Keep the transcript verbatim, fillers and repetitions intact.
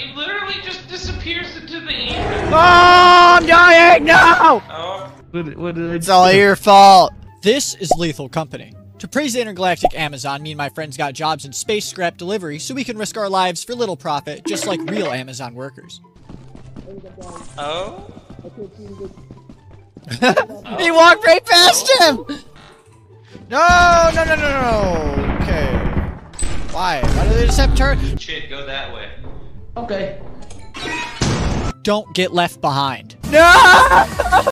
He literally just disappears into the ether. Oh, I'm dying! No! Oh. What, what did I It's all your fault. This is Lethal Company. To praise the intergalactic Amazon, me and my friends got jobs in space scrap delivery so we can risk our lives for little profit, just like real Amazon workers. Oh? He walked right past him! No, no, no, no, no. Okay. Why? Why do they just have turn? Shit, go that way. Okay. Don't get left behind. No!